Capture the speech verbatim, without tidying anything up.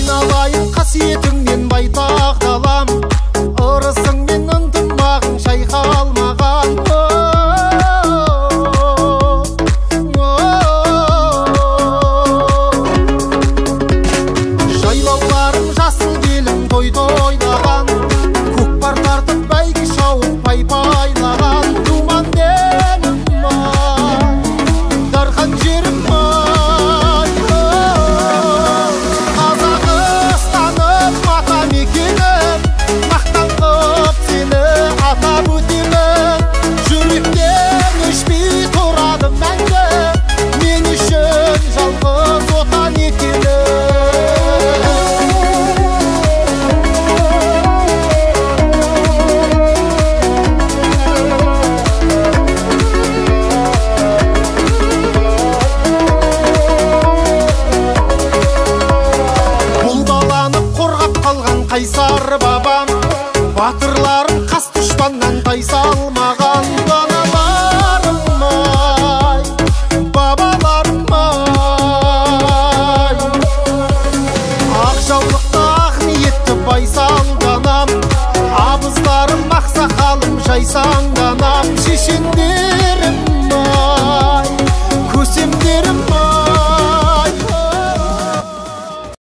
айналайын қасиетіңнен байтақ далам, ырысыңмен ынтымағың шайқалмаған. Жайлауларың жасыл келім тойды ойлаған, көкпар тартып бәйге шауып пай-пайлаған. Думан денім ай, дархан жерім ай, Қазақстаным ата мекенім, мақтан қып сені атап өтемін. Жүректен өшпей тұрады мәңгі, мен үшін жалғыз отан екенің. Қайсар бабам, батырларым қас дұшпаннан тайсалмаған. Даналарым ай, бабаларым ай, ақ жаулықты ақ ниетті байсал данам, абыздарым ақсақалым жайсаң данам. Шешендерім ай, көсемдерім